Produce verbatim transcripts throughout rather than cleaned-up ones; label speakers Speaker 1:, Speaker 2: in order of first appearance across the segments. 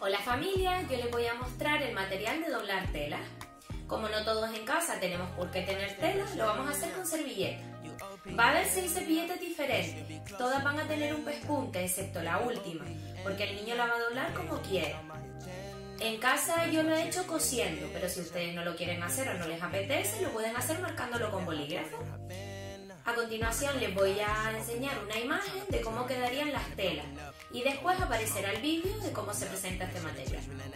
Speaker 1: Hola familia, yo les voy a mostrar el material de doblar telas. Como no todos en casa tenemos por qué tener telas, lo vamos a hacer con servilletas. Va a haber seis servilletas diferentes, todas van a tener un pespunte excepto la última, porque el niño la va a doblar como quiera. En casa yo lo he hecho cosiendo, pero si ustedes no lo quieren hacer o no les apetece, lo pueden hacer marcándolo con bolígrafo. A continuación les voy a enseñar una imagen de cómo quedarían las telas y después aparecerá el vídeo de cómo se presenta este material.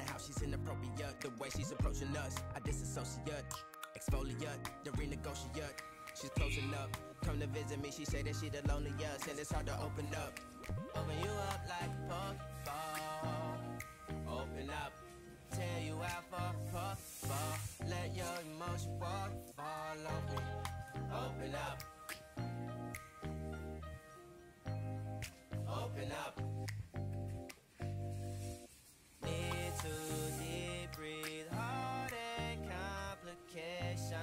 Speaker 2: Open up. Need to deep breathe, heart and complication.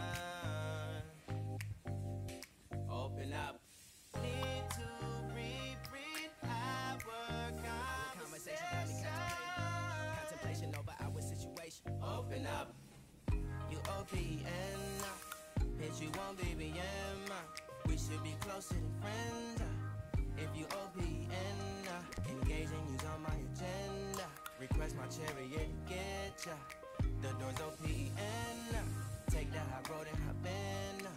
Speaker 2: Open up. Need to reread our conversation. Contemplation over our situation. Open up. You O P N. Bitch, you won't be B M. We should be closer than friends. If you O P N, uh, engaging you's on my agenda. Request my chariot to get ya. The door's O P N. Uh, take the high road and hop in. Uh,